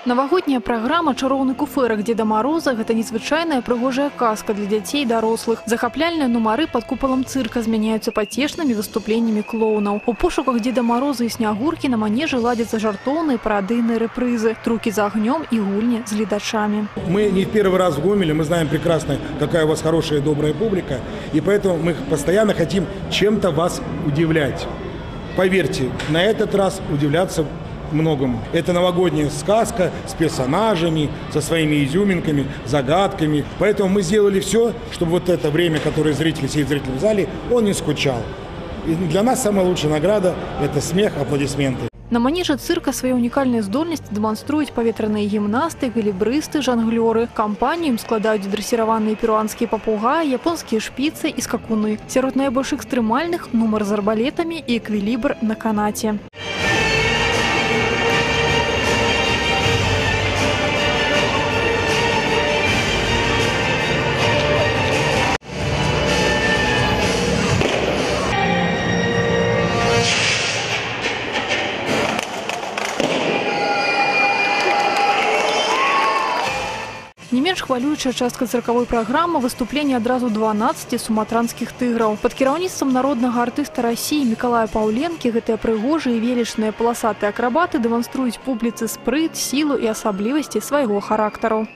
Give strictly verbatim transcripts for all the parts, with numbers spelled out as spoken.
Навагодняя праграма «Чароўны куфэрак Деда Мороза» – гэта незвычайная прыгожая казка для дзяцей і дарослых. Захапляльныя нумары под куполом цирка змяняюцца пацешнымі выступленнямі клоунаў. У пошуках Деда Мороза і Снягуркі на манежы ладзяцца жартоўныя парадыйныя рэпрызы, трукі з агнём і гульні з гледачамі. Мы не в первый раз в Гомеле, мы знаем прекрасно, какая у вас хорошая и добрая публика, и поэтому мы постоянно хотим чем-то вас удивлять. Поверьте, на этот раз удивляться многому. Это новогодняя сказка с персонажами, со своими изюминками, загадками. Поэтому мы сделали все, чтобы вот это время, которое зритель сидит зритель в зале, он не скучал. И для нас самая лучшая награда – это смех, аплодисменты. На манеже цирка свои уникальные здольности демонструют поветренные гимнасты, галибристы, жонглеры. Компанию им складывают дрессированные перуанские попугаи, японские шпицы и скакуны. Сярод наибольш экстремальных – нумар с арбалетами и эквилибр на канате. Не менш хвалюючая частка цирковой программы – выступление адразу дванаццаці суматранских тыграў. Под кіраўніцтвам народного артиста России Миколая Паўленкі гэтыя прыгожыя і велічныя паласатыя акрабаты дэманструюць публіцы спрыт, силу и асаблівасці свайго характару.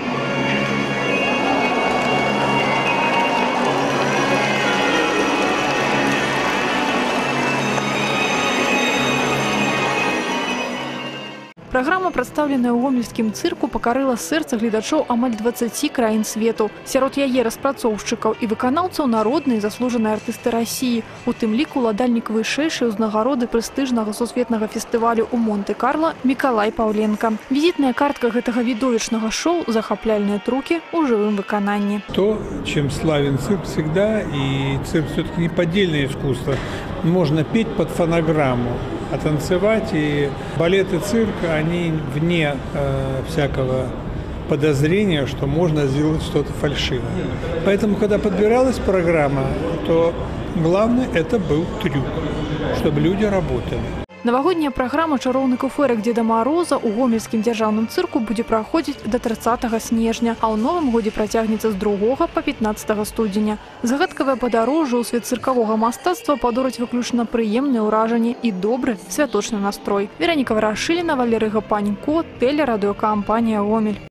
Программа, представленная ў гомельскім цирку, покорила сердце гледачоў амаль дваццаці краін свету. Сярод яе распрацоўшчыкаў і выканаўцаў народныя і заслужаныя артысты России, у тым ліку ўладальнік вышэйшай узнагароды прэстыжнага сусветнага фестывалю ў Монте-Карло Миколай Паўленка. Визитная картка гэтага відовішчнага шоу – захапляльныя трукі ў жывым выкананні. То, чем славен цирк всегда, и цирк все-таки не поддельное искусство. Можно петь под фонограмму, а танцевать, и балет и цирк, они вне э, всякого подозрения, что можно сделать что-то фальшивое. Поэтому, когда подбиралась программа, то главное это был трюк, чтобы люди работали. Навагодняя праграма «Чароўны куфэрак Деда Мороза» у гомельскім дзяржаўным цирку будзе праходзіць до трыццатага снежня, а ў новым годзе працягнецца з другога па пятнаццатага студзеня. Загадкавае падарожжа ў свет цыркавога мастацтва падораць выключна прыемныя ўражанні і добры святочны настрой. Вераніка Варашыліна, Валерый Гапанько, тэлерадыёкампанія «Гомель».